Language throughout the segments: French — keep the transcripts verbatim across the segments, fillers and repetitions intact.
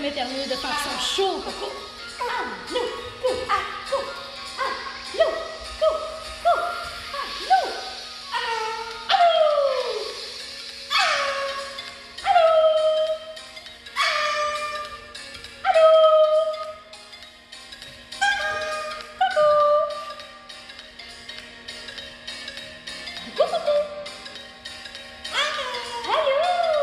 jamais terminé de faire son show, Coco. Allô, go, ah, go, allô, go, go, allô, allô, allô, allô, allô, coucou, coucou, coucou. Allô!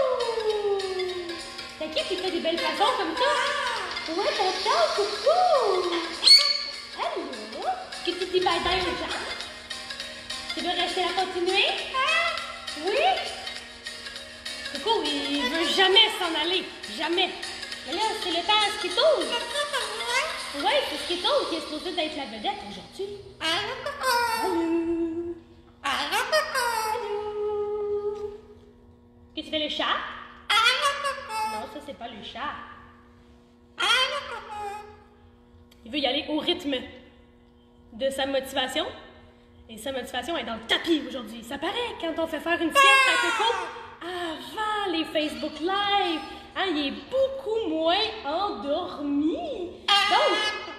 C'est qui qui fait des belles façons comme ça? Ouais, content, coucou! Allô? Est-ce que tu dis bye bye aux gens? Tu veux rester à continuer? Oui? Coucou, il veut jamais s'en aller. Jamais. Mais là, c'est le temps à Skittles. Ouais, c'est Skittles qui est supposé d'être la vedette aujourd'hui. Allô? Allô? Que tu fais le chat? Non, ça, c'est pas le chat. Il veut y aller au rythme de sa motivation. Et sa motivation est dans le tapis aujourd'hui. Ça paraît quand on fait faire une sieste à Coco avant les Facebook Live. Hein, il est beaucoup moins endormi. Donc,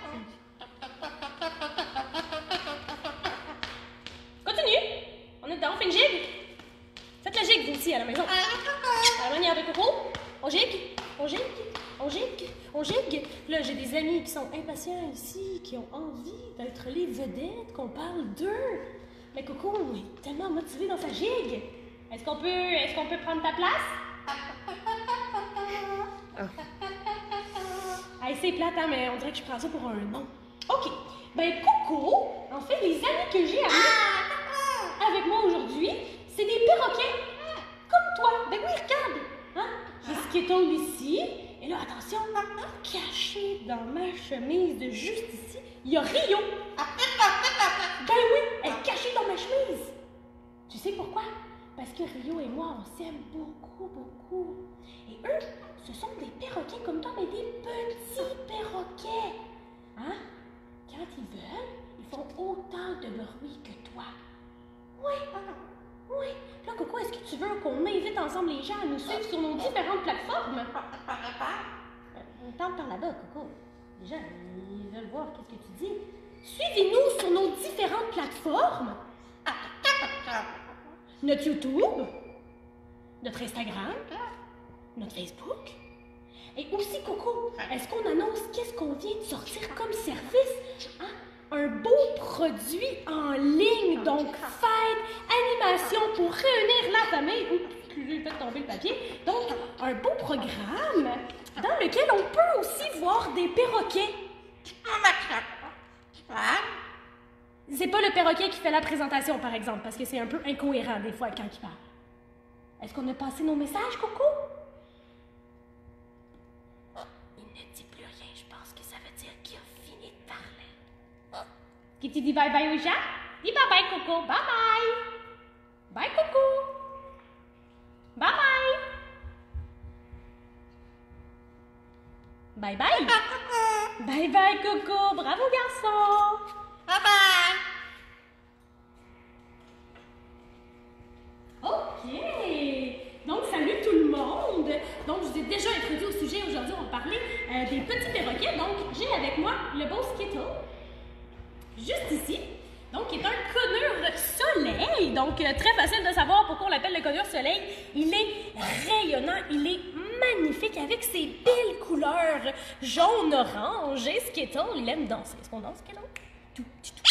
continue. On est dedans, on fait une gigue. Faites la gigue, vous aussi, à la maison. À la manière de Coco. On gigue, on gigue, on gigue, on gigue. Là, j'ai des amis qui sont impatients ici, qui ont envie d'être les vedettes, qu'on parle d'eux. Mais Coco est tellement motivé dans sa gigue. Est-ce qu'on peut, est-ce qu'on peut prendre ta place? Ah, c'est plate, hein, mais on dirait que je prends ça pour un nom. OK. Ben, Coco, en fait, les amis que j'ai avec moi aujourd'hui, c'est des perroquets. Comme toi. Ben oui, regarde. Hein? J'ai Skittles ici. Et là, attention, caché dans ma chemise de juste ici, il y a Rio. Ben oui, elle est cachée dans ma chemise. Tu sais pourquoi? Parce que Rio et moi, on s'aime beaucoup, beaucoup. Et eux, ce sont des perroquets comme toi, mais des petits perroquets. Hein? Quand ils veulent, ils font autant de bruit que toi. Oui, oui. Là, Coco, est-ce que tu veux qu'on invite ensemble les gens à nous suivre sur nos différentes plateformes? On parle par là-bas, Coco. Les gens, ils veulent voir qu'est-ce que tu dis. Suivez-nous sur nos différentes plateformes. Notre YouTube, notre Instagram, notre Facebook. Et aussi, Coco, est-ce qu'on annonce qu'est-ce qu'on vient de sortir comme service? Hein? Un beau produit en ligne, donc fête, animation pour réunir la famille. Oups, excusez, j'ai fait tomber le papier. Donc, un beau programme dans lequel on peut aussi voir des perroquets. C'est pas le perroquet qui fait la présentation, par exemple, parce que c'est un peu incohérent des fois quand il parle. Est-ce qu'on a passé nos messages, Coco? Il ne dit plus rien, je pense que ça veut dire qu'il a fini de parler. Qui tu dis bye bye aux gens? Dis bye bye, Coco. Bye bye. Bye, Coco. Bye bye. Bye bye. Bye bye, Coco. Bravo, garçon. Bye bye. OK. Donc, salut tout le monde. Donc, je vous ai déjà introduit au sujet. Aujourd'hui, on va parler euh, des petits perroquets. Donc, j'ai avec moi le beau Skittle. Juste ici. Donc, qui est un conure soleil. Donc, euh, très facile de savoir pourquoi on l'appelle le conure soleil. Il est rayonnant, il est magnifique avec ses belles couleurs jaune-orange. Et Skittle, il aime danser. Est-ce qu'on danse, Skittle? Tout, tout, tout.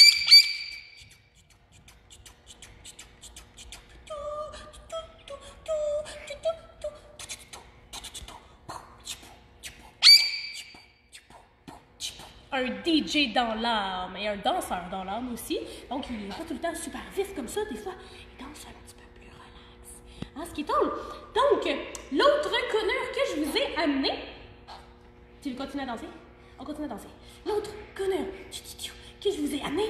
Un D J dans l'âme et un danseur dans l'âme aussi. Donc, il n'est pas tout le temps super vif comme ça. Des fois, il danse un petit peu plus relax. Hein, Skittle? Donc, l'autre conure que je vous ai amené... Tu veux continuer à danser? On continue à danser. L'autre conure que je vous ai amené...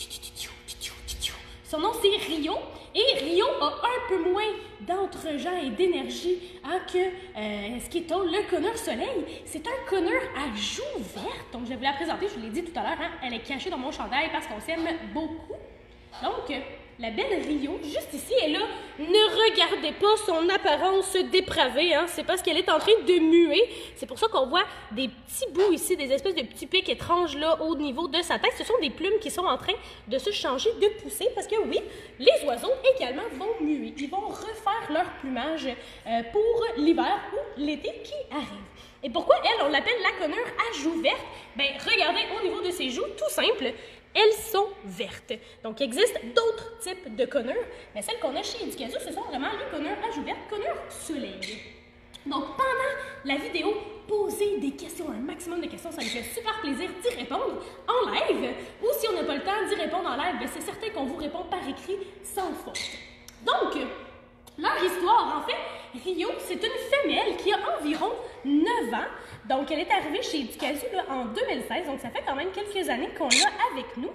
Son nom, c'est Rio. Et Rio a un peu moins d'entre-gens et d'énergie hein, que euh, Skittle, le conure soleil. C'est un conure à joues vertes. Donc, je vais vous la présenter. Je vous l'ai dit tout à l'heure. Hein, elle est cachée dans mon chandail parce qu'on s'aime beaucoup. Donc, la belle Rio, juste ici, et là, ne regardez pas son apparence dépravée, hein, c'est parce qu'elle est en train de muer. C'est pour ça qu'on voit des petits bouts ici, des espèces de petits pics étranges là au niveau de sa tête. Ce sont des plumes qui sont en train de se changer, de pousser, parce que oui, les oiseaux également vont muer. Ils vont refaire leur plumage euh, pour l'hiver ou l'été qui arrive. Et pourquoi elle, on l'appelle la conure à joues vertes? Bien, regardez au niveau de ses joues, tout simple. Elles sont vertes. Donc, il existe d'autres types de conures, mais celles qu'on a chez Educazou, ce sont vraiment les conures à joues vertes, conures soleil. Donc, pendant la vidéo, posez des questions, un maximum de questions, ça nous fait super plaisir d'y répondre en live. Ou si on n'a pas le temps d'y répondre en live, c'est certain qu'on vous répond par écrit sans faute. Donc, leur histoire, en fait, Rio, c'est une femelle qui a environ neuf ans. Donc, elle est arrivée chez Educazou en deux mille seize, donc ça fait quand même quelques années qu'on l'a avec nous.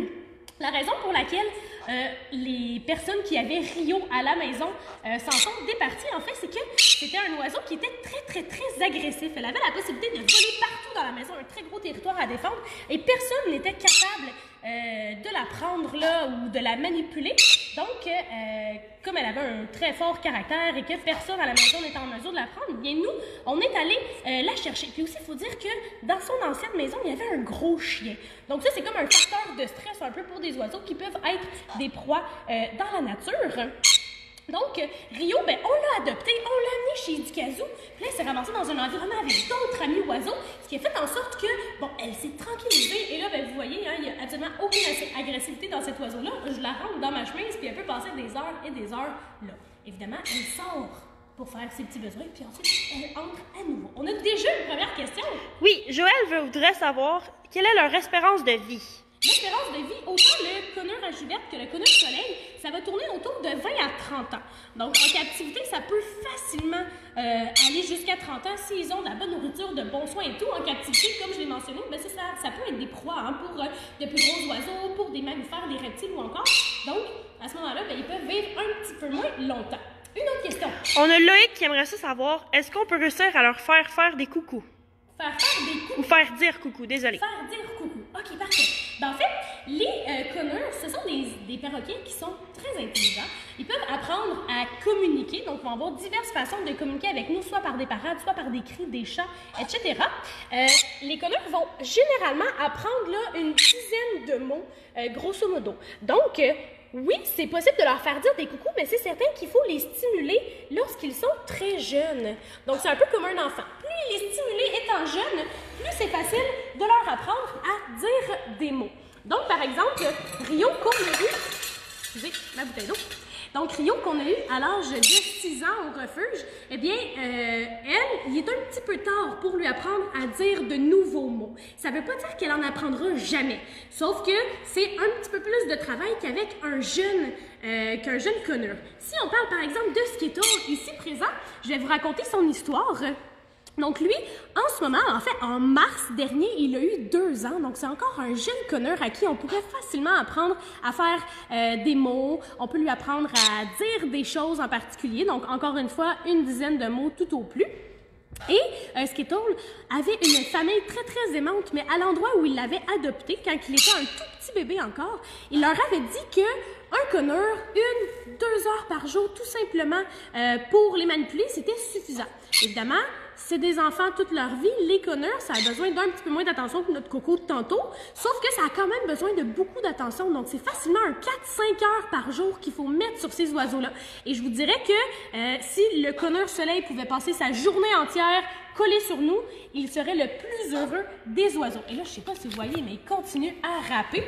La raison pour laquelle euh, les personnes qui avaient Rio à la maison euh, s'en sont départies, en fait, c'est que c'était un oiseau qui était très, très, très agressif. Elle avait la possibilité de voler partout dans la maison, un très gros territoire à défendre, et personne n'était capable euh, de la prendre là ou de la manipuler. Donc, euh, comme elle avait un très fort caractère et que personne à la maison n'était en mesure de la prendre, bien nous, on est allé euh, la chercher. Puis aussi, il faut dire que dans son ancienne maison, il y avait un gros chien. Donc ça, c'est comme un facteur de stress un peu pour des oiseaux qui peuvent être des proies euh, dans la nature. Donc, Rio, ben, on l'a adopté, on l'a amené chez Educazou. Puis là, elle s'est ramassée dans un environnement avec d'autres amis oiseaux, ce qui a fait en sorte que, bon, elle s'est tranquillisée. Et là, ben, vous voyez, hein, il n'y a absolument aucune agressivité dans cet oiseau-là. Je la rentre dans ma chemise, puis elle peut passer des heures et des heures là. Évidemment, elle sort pour faire ses petits besoins, puis ensuite, elle entre à nouveau. On a déjà une première question. Oui, Joël voudrait savoir quelle est leur espérance de vie. L'espérance de vie, autant le conure à joues vertes que le conure soleil, ça va tourner autour de vingt à trente ans. Donc, en captivité, ça peut facilement euh, aller jusqu'à trente ans s'ils ont de la bonne nourriture, de bons soins et tout. En captivité, comme je l'ai mentionné, ben ça, ça peut être des proies hein, pour euh, de plus gros oiseaux, pour des mammifères, des reptiles ou encore. Donc, à ce moment-là, ben, ils peuvent vivre un petit peu moins longtemps. Une autre question. On a Loïc qui aimerait ça savoir, est-ce qu'on peut réussir à leur faire faire des coucous? Faire faire des coucous? Ou faire dire coucou, désolé. Faire dire coucou. OK, parfait. Ben, en fait, les euh, conures, ce sont des, des perroquets qui sont très intelligents. Ils peuvent apprendre à communiquer, donc ils vont avoir diverses façons de communiquer avec nous, soit par des parades, soit par des cris, des chants, et cetera. Euh, les conures vont généralement apprendre là, une dizaine de mots, euh, grosso modo. Donc, euh, oui, c'est possible de leur faire dire des coucous, mais c'est certain qu'il faut les stimuler lorsqu'ils sont très jeunes. Donc, c'est un peu comme un enfant. Plus les stimuler étant jeunes, plus c'est facile de leur apprendre à dire des mots. Donc, par exemple, Rio qu'on a eu... Excusez, ma bouteille d'eau. Donc, Rio qu'on a eu à l'âge de six ans au refuge, eh bien, euh, elle, il est un petit peu tard pour lui apprendre à dire de nouveaux mots. Ça ne veut pas dire qu'elle en apprendra jamais. Sauf que c'est un petit peu plus de travail qu'avec un jeune, euh, qu'un jeune conure. Si on parle, par exemple, de Skittle, ici présent, je vais vous raconter son histoire. Donc lui, en ce moment, en fait, en mars dernier, il a eu deux ans. Donc c'est encore un jeune conure à qui on pourrait facilement apprendre à faire euh, des mots. On peut lui apprendre à dire des choses en particulier. Donc encore une fois, une dizaine de mots tout au plus. Et euh, Skittle avait une famille très très aimante, mais à l'endroit où il l'avait adopté, quand il était un tout petit bébé encore, il leur avait dit que un conure, une, deux heures par jour, tout simplement, euh, pour les manipuler, c'était suffisant. Évidemment, c'est des enfants toute leur vie. Les conures, ça a besoin d'un petit peu moins d'attention que notre coco de tantôt, sauf que ça a quand même besoin de beaucoup d'attention. Donc, c'est facilement un quatre à cinq heures par jour qu'il faut mettre sur ces oiseaux-là. Et je vous dirais que euh, si le conure soleil pouvait passer sa journée entière collé sur nous, il serait le plus heureux des oiseaux. Et là, je sais pas si vous voyez, mais il continue à rapper.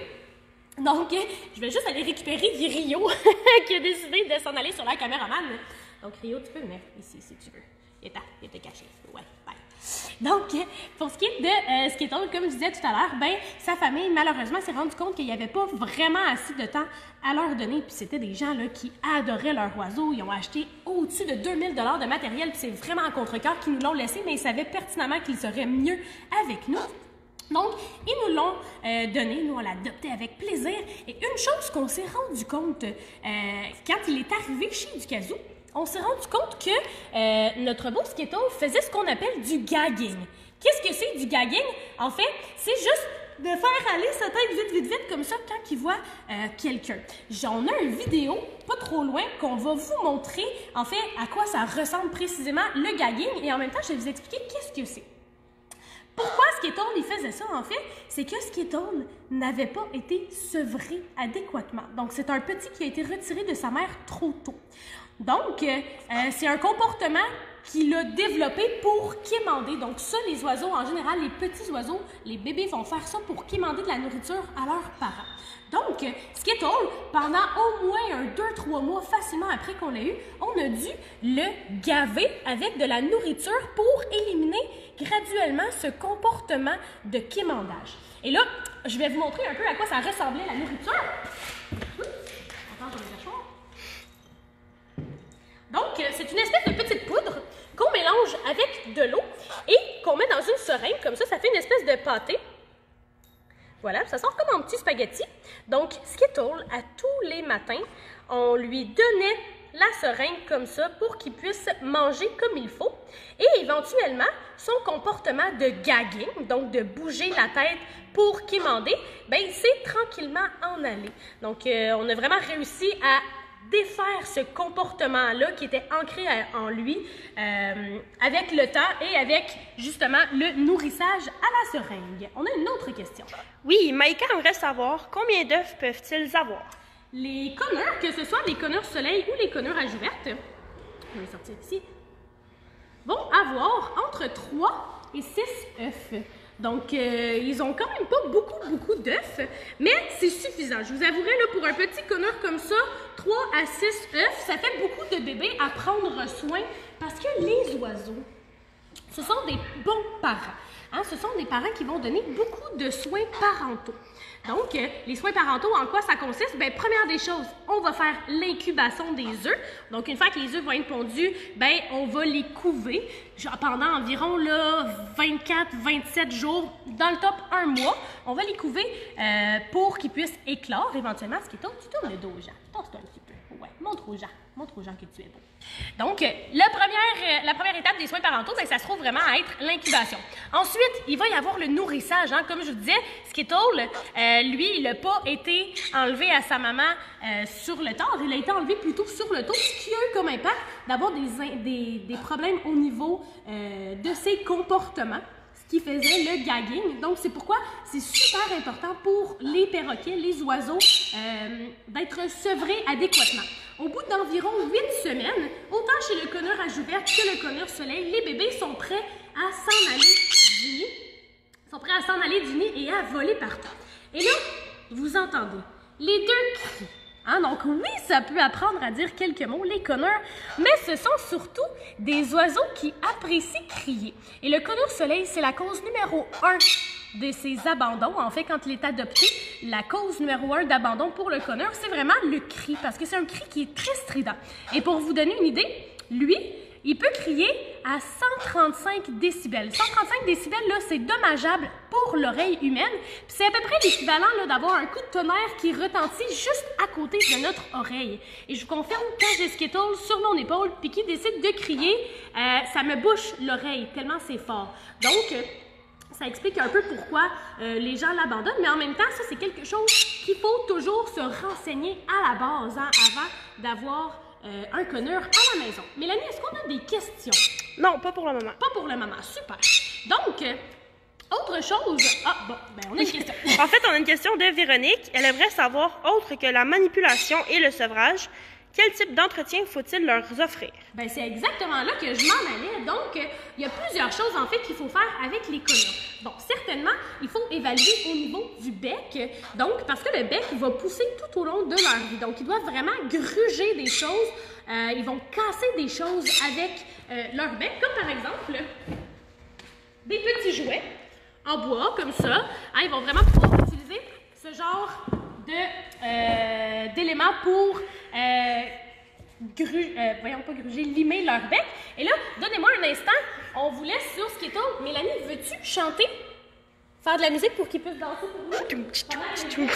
Donc, je vais juste aller récupérer Rio qui a décidé de s'en aller sur la caméraman. Donc, Rio, tu peux venir ici si tu veux. Il était, il était caché. Ouais, bye. Donc, pour ce qui est de euh, Skittle, comme je disais tout à l'heure, ben, sa famille, malheureusement, s'est rendu compte qu'il n'y avait pas vraiment assez de temps à leur donner. Puis c'était des gens là, qui adoraient leurs oiseaux. Ils ont acheté au-dessus de deux mille dollars de matériel. Puis c'est vraiment en contre-cœur qu'ils nous l'ont laissé, mais ils savaient pertinemment qu'ils seraient mieux avec nous. Donc, ils nous l'ont euh, donné, nous on l'a adopté avec plaisir. Et une chose qu'on s'est rendu compte euh, quand il est arrivé chez Educazou, on s'est rendu compte que euh, notre beau Skittle faisait ce qu'on appelle du gagging. Qu'est-ce que c'est du gagging? En fait, c'est juste de faire aller sa tête vite, vite, vite, comme ça, quand il voit euh, quelqu'un. On a une vidéo, pas trop loin, qu'on va vous montrer, en fait, à quoi ça ressemble précisément le gagging, et en même temps, je vais vous expliquer qu'est-ce que c'est. Pourquoi Skittle, il faisait ça, en fait? C'est que Skittle n'avait pas été sevré adéquatement. Donc, c'est un petit qui a été retiré de sa mère trop tôt. Donc, euh, c'est un comportement qu'il a développé pour quémander. Donc, ça, les oiseaux, en général, les petits oiseaux, les bébés vont faire ça pour quémander de la nourriture à leurs parents. Donc, Skittle, pendant au moins un deux trois mois, facilement après qu'on l'ait eu, on a dû le gaver avec de la nourriture pour éliminer graduellement ce comportement de quémandage. Et là, je vais vous montrer un peu à quoi ça ressemblait la nourriture. Donc, c'est une espèce de petite poudre qu'on mélange avec de l'eau et qu'on met dans une seringue. Comme ça, ça fait une espèce de pâté. Voilà, ça sort comme un petit spaghetti. Donc, Skittle, à tous les matins, on lui donnait la seringue comme ça pour qu'il puisse manger comme il faut. Et éventuellement, son comportement de gagging, donc de bouger la tête pour quémander, bien, c'est tranquillement en allé. Donc, euh, on a vraiment réussi à défaire ce comportement-là qui était ancré en lui euh, avec le temps et avec justement le nourrissage à la seringue. On a une autre question. Oui, Maïka aimerait savoir combien d'œufs peuvent-ils avoir? Les conures, que ce soit les conures soleil ou les conures à joues vertes, je vais les sortir ici, vont avoir entre trois et six œufs. Donc, euh, ils ont quand même pas beaucoup, beaucoup d'œufs, mais c'est suffisant. Je vous avouerai, là, pour un petit conure comme ça, trois à six œufs, ça fait beaucoup de bébés à prendre soin parce que les oiseaux, ce sont des bons parents. Hein? Ce sont des parents qui vont donner beaucoup de soins parentaux. Donc, euh, les soins parentaux, en quoi ça consiste? Bien, première des choses, on va faire l'incubation des œufs. Donc, une fois que les œufs vont être pondus, bien, on va les couver genre, pendant environ là, vingt-quatre à vingt-sept jours, dans le top un mois. On va les couver euh, pour qu'ils puissent éclore éventuellement. Ce qui tourne, tu tournes le dos aux gens. Tourne-toi un petit peu. Ouais, montre aux gens. Montre aux gens que tu es beau. Donc, la première, la première étape des soins parentaux, bien, ça se trouve vraiment à être l'incubation. Ensuite, il va y avoir le nourrissage. Hein? Comme je vous disais, Skittle, euh, lui, il n'a pas été enlevé à sa maman euh, sur le tard. Il a été enlevé plutôt sur le tôt, ce qui a eu comme impact d'avoir des, des, des problèmes au niveau euh, de ses comportements, ce qui faisait le gagging. Donc, c'est pourquoi c'est super important pour les perroquets, les oiseaux, euh, d'être sevrés adéquatement. Au bout d'environ huit semaines, autant chez le conure à joues vertes que le conure soleil, les bébés sont prêts à s'en aller du nid, sont prêts à s'en aller du nid et à voler partout. Et là, vous entendez les deux cris. Hein? Donc oui, ça peut apprendre à dire quelques mots, les conures, mais ce sont surtout des oiseaux qui apprécient crier. Et le conure soleil, c'est la cause numéro un de ses abandons. En fait, quand il est adopté, la cause numéro un d'abandon pour le conure, c'est vraiment le cri, parce que c'est un cri qui est très strident. Et pour vous donner une idée, lui, il peut crier à cent trente-cinq décibels. cent trente-cinq décibels, là, c'est dommageable pour l'oreille humaine. C'est à peu près l'équivalent d'avoir un coup de tonnerre qui retentit juste à côté de notre oreille. Et je vous confirme, quand j'ai Skittle sur mon épaule puis qu'il décide de crier, euh, ça me bouche l'oreille tellement c'est fort. Donc, euh, ça explique un peu pourquoi euh, les gens l'abandonnent, mais en même temps, ça, c'est quelque chose qu'il faut toujours se renseigner à la base, hein, avant d'avoir euh, un conure à la maison. Mélanie, est-ce qu'on a des questions? Non, pas pour le moment. Pas pour le moment, super. Donc, euh, autre chose... Ah, bon, ben on a une question. En fait, on a une question de Véronique. Elle aimerait savoir, autre que la manipulation et le sevrage, quel type d'entretien faut-il leur offrir? Bien, c'est exactement là que je m'en allais. Donc, euh, il y a plusieurs choses, en fait, qu'il faut faire avec les conures. Bon, certainement, il faut évaluer au niveau du bec. Donc, parce que le bec, il va pousser tout au long de leur vie. Donc, ils doivent vraiment gruger des choses. Euh, ils vont casser des choses avec euh, leur bec, comme par exemple des petits jouets en bois, comme ça. Hein, ils vont vraiment pouvoir utiliser ce genre de, euh, d'éléments pour euh, gru, euh, voyons pas gruger, limer leur bec. Et là, donnez-moi un instant, on vous laisse sur Skittle. Mélanie, veux-tu chanter? Faire de la musique pour qu'ils puissent danser pour nous?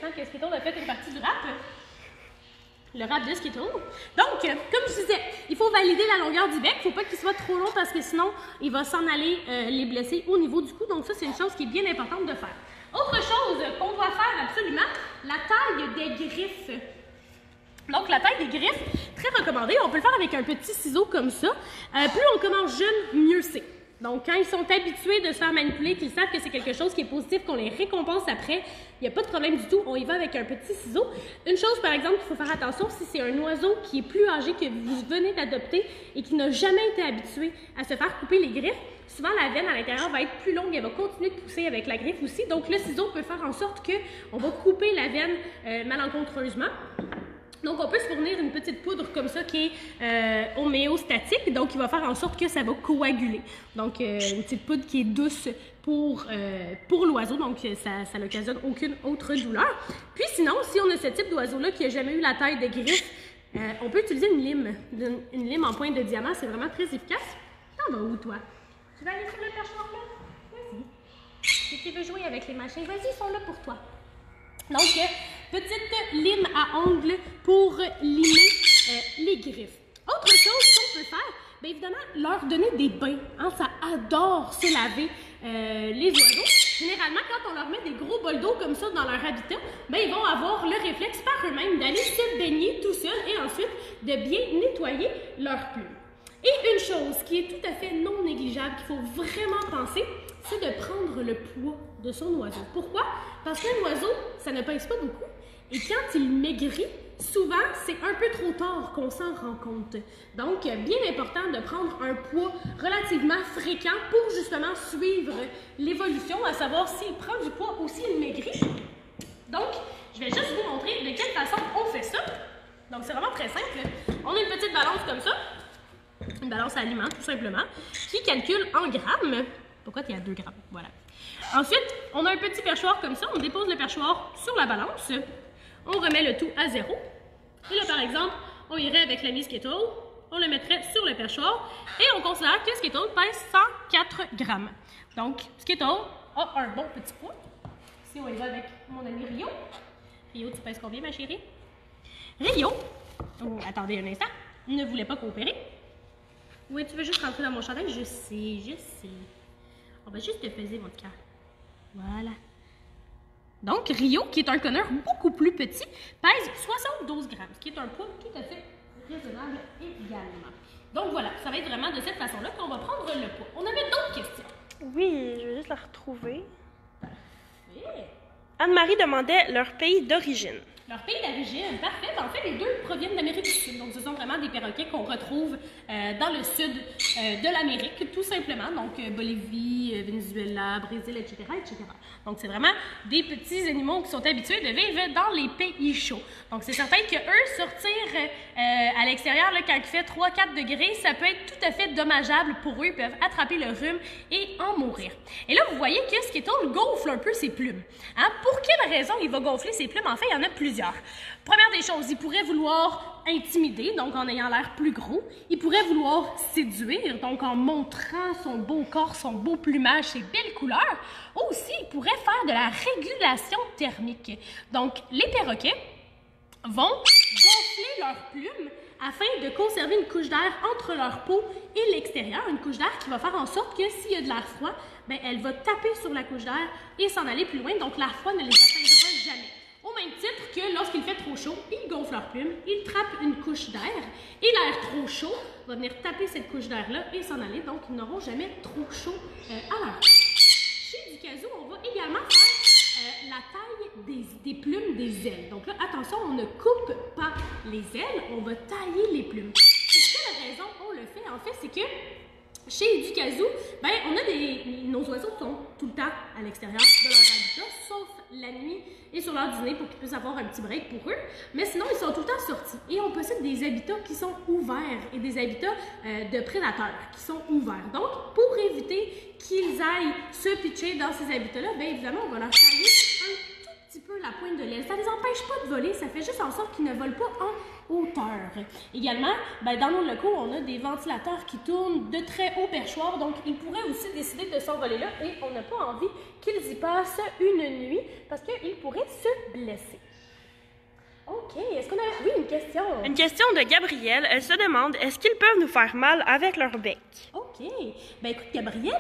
hein, que Skittles a fait une partie du rap. Le rap de Skittles. Donc, euh, comme je disais, il faut valider la longueur du bec. Il ne faut pas qu'il soit trop long parce que sinon, il va s'en aller euh, les blesser au niveau du cou. Donc ça, c'est une chose qui est bien importante de faire. Autre chose qu'on doit faire absolument, la taille des griffes. Donc, la taille des griffes, très recommandée. On peut le faire avec un petit ciseau comme ça. Euh, plus on commence jeune, mieux c'est. Donc, quand ils sont habitués de se faire manipuler, qu'ils savent que c'est quelque chose qui est positif, qu'on les récompense après, il n'y a pas de problème du tout. On y va avec un petit ciseau. Une chose, par exemple, qu'il faut faire attention, si c'est un oiseau qui est plus âgé, que vous venez d'adopter et qui n'a jamais été habitué à se faire couper les griffes, souvent la veine à l'intérieur va être plus longue, elle va continuer de pousser avec la griffe aussi. Donc, le ciseau peut faire en sorte qu'on va couper la veine euh, malencontreusement. Donc, on peut se fournir une petite poudre comme ça qui est euh, homéostatique, donc qui va faire en sorte que ça va coaguler. Donc, euh, une petite poudre qui est douce pour, euh, pour l'oiseau, donc ça, ça n'occasionne aucune autre douleur. Puis sinon, si on a ce type d'oiseau-là qui n'a jamais eu la taille de griffe, euh, on peut utiliser une lime, une, une lime en pointe de diamant, c'est vraiment très efficace. T'en vas où, toi? Tu vas aller sur le perchoir là? Vas-y. Si tu veux jouer avec les machins, vas-y, ils sont là pour toi. Donc, euh, petite lime à ongles pour limer euh, les griffes. Autre chose qu'on peut faire, bien évidemment, leur donner des bains. Hein, ça adore se laver euh, les oiseaux. Généralement, quand on leur met des gros bols d'eau comme ça dans leur habitat, bien, ils vont avoir le réflexe par eux-mêmes d'aller se baigner tout seuls et ensuite de bien nettoyer leurs plumes. Et une chose qui est tout à fait non négligeable, qu'il faut vraiment penser, c'est de prendre le poids de son oiseau. Pourquoi? Parce qu'un oiseau, ça ne pèse pas beaucoup. Et quand il maigrit, souvent, c'est un peu trop tard qu'on s'en rend compte. Donc, bien important de prendre un poids relativement fréquent pour justement suivre l'évolution, à savoir s'il prend du poids ou s'il maigrit. Donc, je vais juste vous montrer de quelle façon on fait ça. Donc, c'est vraiment très simple. On a une petite balance comme ça. Une balance à aliments, tout simplement, qui calcule en grammes. Pourquoi tu es à deux grammes? Voilà. Ensuite, on a un petit perchoir comme ça. On dépose le perchoir sur la balance. On remet le tout à zéro. Et là, par exemple, on irait avec l'ami Skittles. On le mettrait sur le perchoir. Et on considère que Skittles pèse cent quatre grammes. Donc, Skittles a un bon petit poids. Ici, on y va avec mon ami Rio. Rio, tu pèses combien, ma chérie? Rio, oh, attendez un instant, ne voulait pas coopérer. Oui, tu veux juste rentrer dans mon chandail? Je sais, je sais. On va juste te peser, mon cœur. Voilà. Donc, Rio, qui est un conneur beaucoup plus petit, pèse soixante-douze grammes, ce qui est un poids tout à fait raisonnable également. Donc voilà, ça va être vraiment de cette façon-là qu'on va prendre le poids. On avait d'autres questions. Oui, je vais juste la retrouver. Parfait. Anne-Marie demandait leur pays d'origine. Leur pays d'origine, parfait. En fait, les deux proviennent d'Amérique du Sud. Donc, ce sont vraiment des perroquets qu'on retrouve euh, dans le sud euh, de l'Amérique, tout simplement. Donc, euh, Bolivie, euh, Venezuela, Brésil, et cetera, et cetera. Donc, c'est vraiment des petits animaux qui sont habitués de vivre dans les pays chauds. Donc, c'est certain que eux, sortir euh, à l'extérieur, quand il fait trois à quatre degrés, ça peut être tout à fait dommageable pour eux. Ils peuvent attraper le rhume et en mourir. Et là, vous voyez que Skittles gonfle un peu ses plumes. Hein? Pour quelle raison il va gonfler ses plumes? En fait, il y en a plusieurs. Première des choses, il pourrait vouloir intimider, donc en ayant l'air plus gros. Il pourrait vouloir séduire, donc en montrant son beau corps, son beau plumage, ses belles couleurs. Aussi, il pourrait faire de la régulation thermique. Donc, les perroquets vont gonfler leurs plumes afin de conserver une couche d'air entre leur peau et l'extérieur, une couche d'air qui va faire en sorte que s'il y a de l'air froid, bien, elle va taper sur la couche d'air et s'en aller plus loin, donc l'air froid ne les atteindra jamais. Au même titre que lorsqu'il fait trop chaud, ils gonflent leurs plumes, ils trappent une couche d'air et l'air trop chaud va venir taper cette couche d'air-là et s'en aller, donc ils n'auront jamais trop chaud euh, à leur peau. Chez Ducasou, on va également faire euh, la taille des, des plumes des ailes. Donc là, attention, on ne coupe pas les ailes, on va tailler les plumes. C'est quelle raison on le fait? En fait, c'est que chez Ducasou, ben, on a des, nos oiseaux sont tout le temps à l'extérieur de leur habitat, sauf la nuit et sur l'heure du dîner pour qu'ils puissent avoir un petit break pour eux. Mais sinon, ils sont tout le temps sortis. Et on possède des habitats qui sont ouverts et des habitats euh, de prédateurs qui sont ouverts. Donc, pour éviter qu'ils aillent se pitcher dans ces habitats-là, bien évidemment, on va leur tailler un tout petit peu la pointe de l'aile. Ça ne les empêche pas de voler, ça fait juste en sorte qu'ils ne volent pas en hauteur. Également, ben, dans nos locaux, on a des ventilateurs qui tournent de très hauts perchoirs, donc ils pourraient aussi décider de s'envoler là et on n'a pas envie qu'ils y passent une nuit parce qu'ils pourraient se blesser. OK, est-ce qu'on a... Oui, une question. Une question de Gabrielle. Elle se demande, est-ce qu'ils peuvent nous faire mal avec leur bec? OK. Ben écoute, Gabrielle,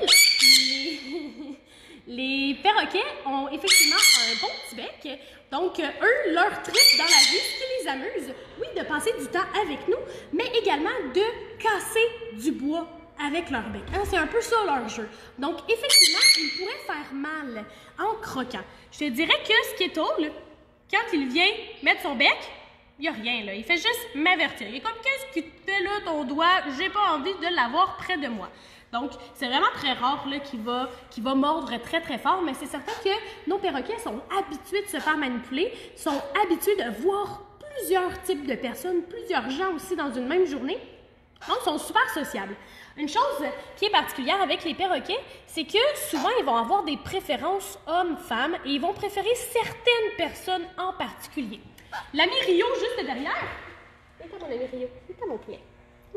les... les perroquets ont effectivement un bon petit bec. Donc, eux, leur trip dans la vie, ce qui les amuse, oui, de passer du temps avec nous, mais également de casser du bois avec leur bec. Hein, c'est un peu ça leur jeu. Donc, effectivement, ils pourraient faire mal en croquant. Je te dirais que Skittle, quand il vient mettre son bec, il n'y a rien, là. Il fait juste m'avertir. Il est comme, qu'est-ce que tu fais là, ton doigt? J'ai pas envie de l'avoir près de moi. Donc, c'est vraiment très rare là, qu'il va, qu'il va mordre très, très fort, mais c'est certain que nos perroquets sont habitués de se faire manipuler, sont habitués de voir plusieurs types de personnes, plusieurs gens aussi dans une même journée. Donc, ils sont super sociables. Une chose qui est particulière avec les perroquets, c'est que souvent, ils vont avoir des préférences hommes-femmes et ils vont préférer certaines personnes en particulier. L'ami Rio, juste derrière. C'est mon ami Rio. C'est mon poulet.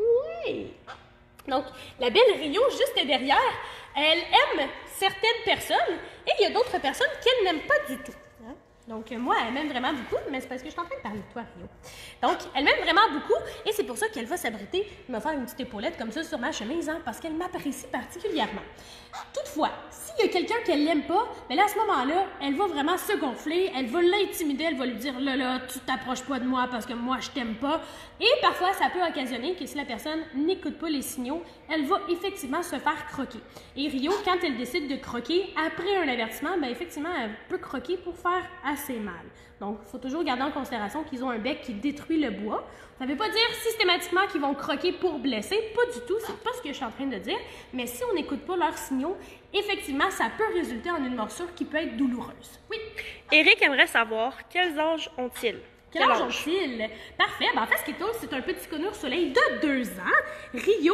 Oui! Donc, la belle Rio, juste derrière, elle aime certaines personnes et il y a d'autres personnes qu'elle n'aime pas du tout. Hein? Donc, moi, elle m'aime vraiment beaucoup, mais c'est parce que je suis en train de parler de toi, Rio. Donc, elle m'aime vraiment beaucoup et c'est pour ça qu'elle va s'abriter, me faire une petite épaulette comme ça sur ma chemise, hein, parce qu'elle m'apprécie particulièrement. Toutefois, s'il y a quelqu'un qu'elle n'aime pas, bien là, à ce moment-là, elle va vraiment se gonfler, elle va l'intimider, elle va lui dire « Là, là, tu t'approches pas de moi parce que moi, je t'aime pas. » Et parfois, ça peut occasionner que si la personne n'écoute pas les signaux, elle va effectivement se faire croquer. Et Rio, quand elle décide de croquer, après un avertissement, bien effectivement, elle peut croquer pour faire assez mal. Donc, il faut toujours garder en considération qu'ils ont un bec qui détruit le bois. Ça ne veut pas dire systématiquement qu'ils vont croquer pour blesser, pas du tout, c'est pas ce que je suis en train de dire, mais si on n'écoute pas leurs signaux, effectivement, ça peut résulter en une morsure qui peut être douloureuse. Oui. Éric aimerait savoir, quels âges ont-ils? Quel, Quel âge ont-ils? Parfait. Ben, en fait, Skittle, c'est un petit conure soleil de deux ans. Rio,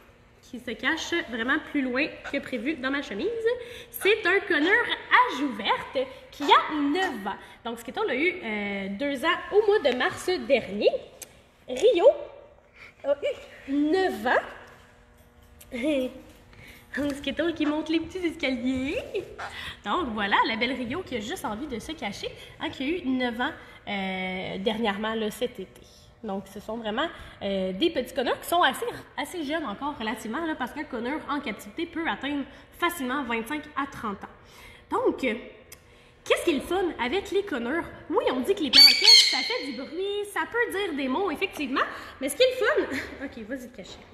qui se cache vraiment plus loin que prévu dans ma chemise, c'est un conure à joue verte qui a neuf ans. Donc, Skittle a eu euh, deux ans au mois de mars dernier. Rio a eu neuf ans. Donc, Skittle qui monte les petits escaliers. Donc, voilà, la belle Rio qui a juste envie de se cacher, hein, qui a eu neuf ans euh, dernièrement, là, cet été. Donc, ce sont vraiment euh, des petits conures qui sont assez, assez jeunes encore relativement, là, parce qu'un conure en captivité peut atteindre facilement vingt-cinq à trente ans. Donc, euh, qu'est-ce qui est le fun avec les conures? Oui, on dit que les perroquets, ça fait du bruit, ça peut dire des mots, effectivement, mais ce qui est le fun... OK, vas-y te cacher.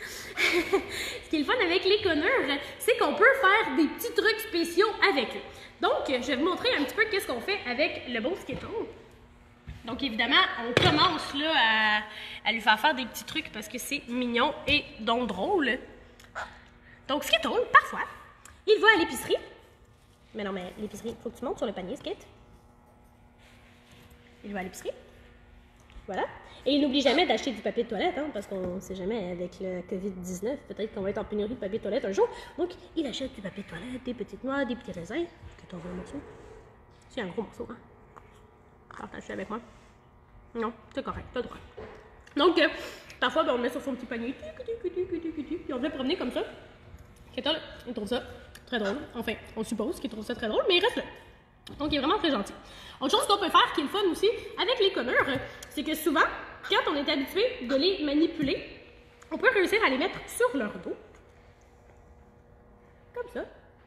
Ce qui est le fun avec les conures, c'est qu'on peut faire des petits trucs spéciaux avec eux. Donc, je vais vous montrer un petit peu qu'est-ce qu'on fait avec le beau Skittle. Donc, évidemment, on commence là à, à lui faire faire des petits trucs parce que c'est mignon et donc drôle. Donc, Skittle, parfois, il va à l'épicerie. Mais non, mais l'épicerie, il faut que tu montes sur le panier, Skit. Il va à l'épicerie. Voilà. Et il n'oublie jamais d'acheter du papier de toilette, hein, parce qu'on ne sait jamais avec le covid dix-neuf, peut-être qu'on va être en pénurie de papier de toilette un jour. Donc, il achète du papier de toilette, des petites noix, des petits raisins. Que t'en veux un morceau? C'est un gros morceau, hein? Partage-le avec moi. Non, c'est correct, t'as droit. Donc, euh, parfois, ben, on le met sur son petit panier, puis on le fait promener comme ça. Skittle, il trouve ça très drôle. Enfin, on suppose qu'il trouve ça très drôle, mais il reste là. Donc, il est vraiment très gentil. Autre chose qu'on peut faire qui est le fun aussi avec les conures, c'est que souvent, quand on est habitué de les manipuler, on peut réussir à les mettre sur leur dos. Comme ça.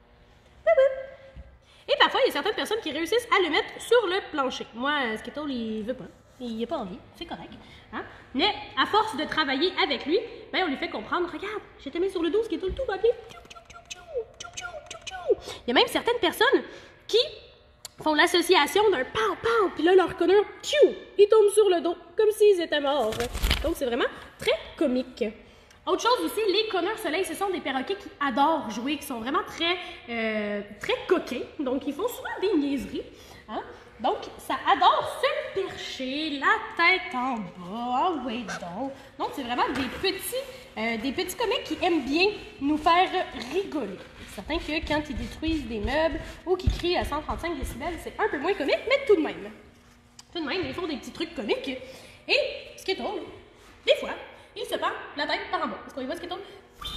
Et parfois, il y a certaines personnes qui réussissent à le mettre sur le plancher. Moi, Skittle, il veut pas. Il n'a pas envie. C'est correct. Hein? Mais à force de travailler avec lui, ben, on lui fait comprendre, regarde, je t'ai mis sur le dos, Skittle, tout va bien. Il y a même certaines personnes qui font l'association d'un pow pow, puis là, leur conure, ils tombent sur le dos, comme s'ils étaient morts. Donc, c'est vraiment très comique. Autre chose aussi, les conures soleil, ce sont des perroquets qui adorent jouer, qui sont vraiment très, euh, très coquins. Donc, ils font souvent des niaiseries. Hein? Donc, ça adore se percher, la tête en bas, ah oui donc. Donc, c'est vraiment des petits, euh, des petits comiques qui aiment bien nous faire rigoler. C'est certain que quand ils détruisent des meubles ou qu'ils crient à cent trente-cinq décibels, c'est un peu moins comique, mais tout de même. Tout de même, ils font des petits trucs comiques. Et Skittle, des fois, il se pend la tête par en bas. Est-ce qu'on y voit Skittle?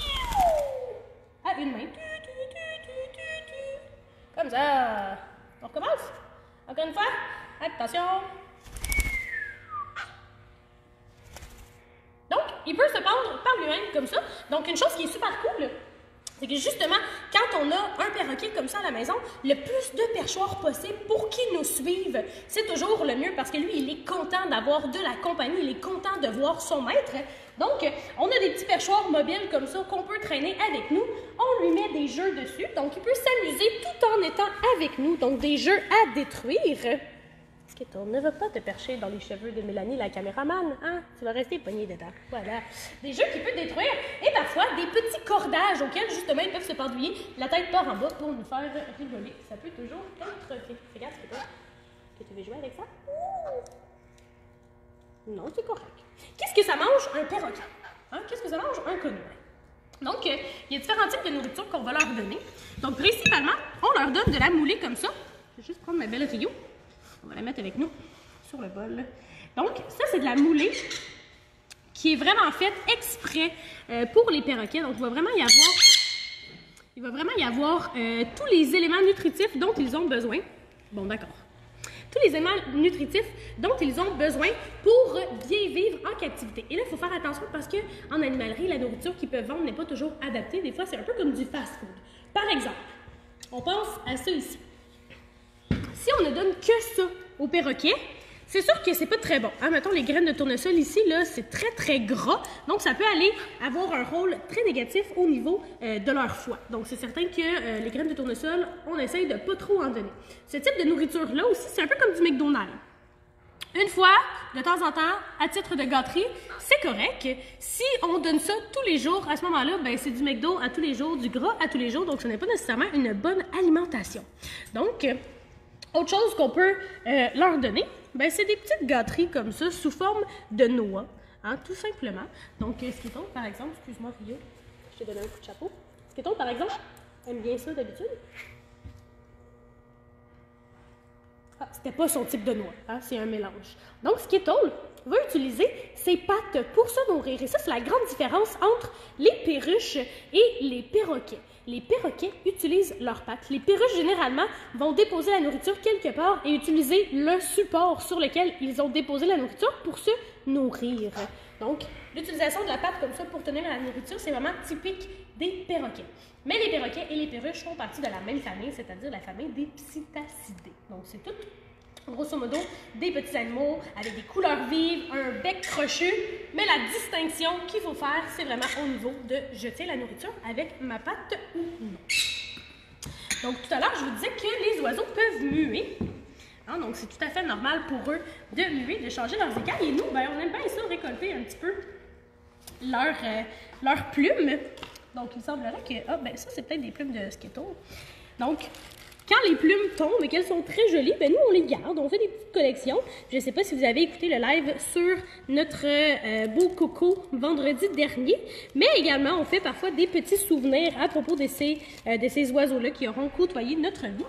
À une main. Comme ça. On recommence? Encore une fois. Attention. Donc, il peut se pendre par lui-même comme ça. Donc, une chose qui est super cool, c'est que justement, quand on a un perroquet comme ça à la maison, le plus de perchoirs possible pour qu'il nous suive, c'est toujours le mieux parce que lui, il est content d'avoir de la compagnie, il est content de voir son maître. Donc, on a des petits perchoirs mobiles comme ça qu'on peut traîner avec nous. On lui met des jeux dessus, donc il peut s'amuser tout en étant avec nous. Donc, des jeux à détruire. Skittle, ne va pas te percher dans les cheveux de Mélanie, la caméraman, hein? Tu vas rester pogné dedans. Voilà. Des jeux qu'il peut détruire et parfois des petits cordages auxquels, justement, ils peuvent se pendouiller la tête par en bas pour nous faire rigoler. Ça peut toujours être fait. Regarde, Skittle. Est-ce que tu veux jouer avec ça? Non, c'est correct. Qu'est-ce que ça mange un perroquet? Hein? Qu'est-ce que ça mange un conure? Donc, euh, il y a différents types de nourriture qu'on va leur donner. Donc, principalement, on leur donne de la moulée comme ça. Je vais juste prendre ma belle Rio. On va la mettre avec nous sur le bol. Donc, ça, c'est de la moulée qui est vraiment faite exprès euh, pour les perroquets. Donc, il va vraiment y avoir, il va vraiment y avoir euh, tous les éléments nutritifs dont ils ont besoin. Bon, d'accord. Tous les éléments nutritifs dont ils ont besoin pour bien vivre en captivité. Et là, il faut faire attention parce qu'en animalerie, la nourriture qu'ils peuvent vendre n'est pas toujours adaptée. Des fois, c'est un peu comme du fast-food. Par exemple, on pense à ça ici. Si on ne donne que ça au perroquet, c'est sûr que c'est pas très bon. Hein? Mettons les graines de tournesol ici, là, c'est très très gras. Donc, ça peut aller avoir un rôle très négatif au niveau euh, de leur foie. Donc, c'est certain que euh, les graines de tournesol, on essaye de pas trop en donner. Ce type de nourriture-là aussi, c'est un peu comme du McDonald's. Une fois, de temps en temps, à titre de gâterie, c'est correct. Si on donne ça tous les jours, à ce moment-là, ben, c'est du McDo à tous les jours, du gras à tous les jours. Donc, ce n'est pas nécessairement une bonne alimentation. Donc, euh, autre chose qu'on peut euh, leur donner, ben, c'est des petites gâteries comme ça, sous forme de noix, hein, tout simplement. Donc, euh, Skittle, par exemple, excuse-moi Rio, je t'ai donné un coup de chapeau. Skittle, par exemple, aime bien ça d'habitude. Ah, c'était pas son type de noix, hein, c'est un mélange. Donc, Skittle va utiliser ses pattes pour se nourrir. Et ça, c'est la grande différence entre les perruches et les perroquets. Les perroquets utilisent leurs pattes. Les perruches, généralement, vont déposer la nourriture quelque part et utiliser le support sur lequel ils ont déposé la nourriture pour se nourrir. Donc, l'utilisation de la patte comme ça pour tenir la nourriture, c'est vraiment typique des perroquets. Mais les perroquets et les perruches font partie de la même famille, c'est-à-dire la famille des Psittacidés. Donc, c'est tout, grosso modo, des petits animaux avec des couleurs vives, un bec crochu, mais la distinction qu'il faut faire, c'est vraiment au niveau de jeter la nourriture avec ma patte ou non. Donc, tout à l'heure, je vous disais que les oiseaux peuvent muer. Hein, donc, c'est tout à fait normal pour eux de muer, de changer leurs écailles. Et nous, ben, on aime bien ça, récolter un petit peu leurs euh, leur plumes. Donc, il semblerait que... Ah, ben ça, c'est peut-être des plumes de Skittle. Donc, quand les plumes tombent et qu'elles sont très jolies, ben nous, on les garde. On fait des petites collections. Je ne sais pas si vous avez écouté le live sur notre euh, beau coco vendredi dernier, mais également, on fait parfois des petits souvenirs à propos de ces, euh, de ces oiseaux-là qui auront côtoyé notre vie.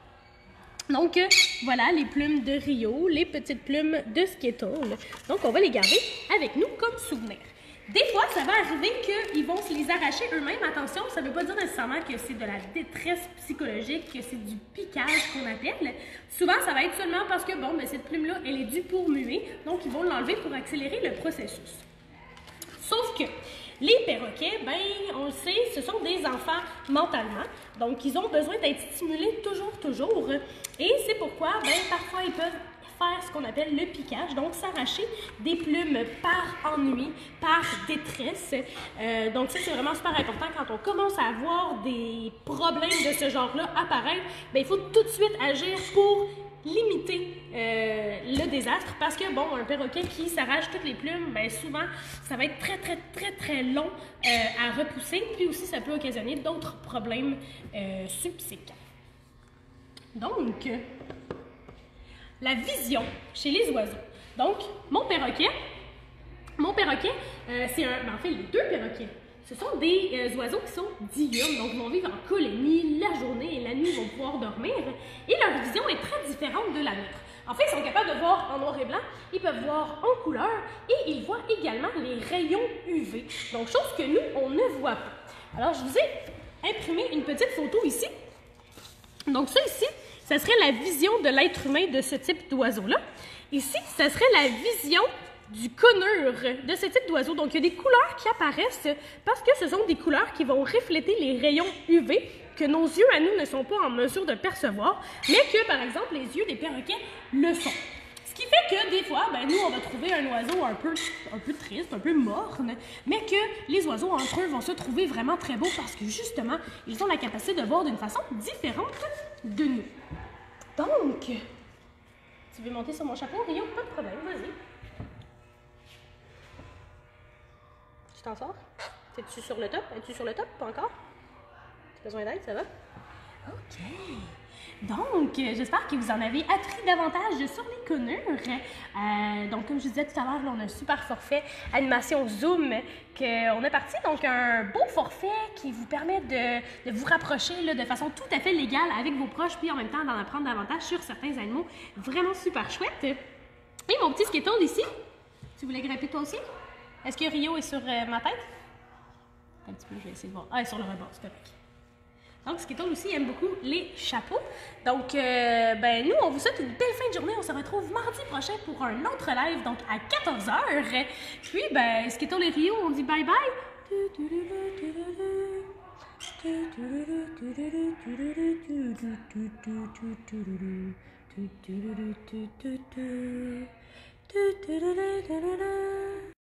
Donc, euh, voilà les plumes de Rio, les petites plumes de Skittle. Donc, on va les garder avec nous comme souvenir. Des fois, ça va arriver qu'ils vont se les arracher eux-mêmes. Attention, ça ne veut pas dire nécessairement que c'est de la détresse psychologique, que c'est du piquage qu'on appelle. Souvent, ça va être seulement parce que, bon, ben, cette plume-là, elle est due pour muer. Donc, ils vont l'enlever pour accélérer le processus. Sauf que les perroquets, ben, on le sait, ce sont des enfants mentalement. Donc, ils ont besoin d'être stimulés toujours, toujours. Et c'est pourquoi, ben, parfois, ils peuvent faire ce qu'on appelle le piquage, donc s'arracher des plumes par ennui, par détresse. Euh, donc ça, c'est vraiment super important quand on commence à avoir des problèmes de ce genre-là apparaître, bien, il faut tout de suite agir pour limiter euh, le désastre parce que, bon, un perroquet qui s'arrache toutes les plumes, bien, souvent, ça va être très, très, très, très long euh, à repousser, puis aussi, ça peut occasionner d'autres problèmes euh, subséquents. Donc, la vision chez les oiseaux. Donc, mon perroquet, mon perroquet, euh, c'est un, ben en fait, les deux perroquets, ce sont des euh, oiseaux qui sont diurnes, donc ils vont vivre en colonie la journée et la nuit, ils vont pouvoir dormir, et leur vision est très différente de la nôtre. En fait, ils sont capables de voir en noir et blanc, ils peuvent voir en couleur, et ils voient également les rayons U V, donc chose que nous, on ne voit pas. Alors, je vous ai imprimé une petite photo ici. Donc ça ici, ça serait la vision de l'être humain de ce type d'oiseau-là. Ici, ça serait la vision du conure de ce type d'oiseau. Donc, il y a des couleurs qui apparaissent parce que ce sont des couleurs qui vont refléter les rayons U V que nos yeux à nous ne sont pas en mesure de percevoir, mais que, par exemple, les yeux des perroquets le sont. Ce qui fait que, des fois, ben, nous, on va trouver un oiseau un peu, un peu triste, un peu morne, mais que les oiseaux entre eux vont se trouver vraiment très beaux parce que, justement, ils ont la capacité de voir d'une façon différente de nous. Donc, tu veux monter sur mon chapeau, Rio? Pas de problème, vas-y. Tu t'en sors? Es-tu sur le top? Es-tu sur le top? Pas encore? Tu as besoin d'aide, ça va? OK. Donc, euh, j'espère que vous en avez appris davantage sur les conures. Euh, donc, comme je disais tout à l'heure, on a un super forfait animation Zoom qu'on a parti. Donc, un beau forfait qui vous permet de, de vous rapprocher là, de façon tout à fait légale avec vos proches, puis en même temps d'en apprendre davantage sur certains animaux. Vraiment super chouette. Et mon petit Skittle ici, tu voulais grimper toi aussi? Est-ce que Rio est sur euh, ma tête? Un petit peu, je vais essayer de voir. Ah, elle est sur le rebord, c'est correct. Donc, Skittle aussi aime beaucoup les chapeaux. Donc, euh, ben, nous, on vous souhaite une belle fin de journée. On se retrouve mardi prochain pour un autre live, donc à quatorze heures. Puis, ben, Skittle et Rio, on dit bye bye.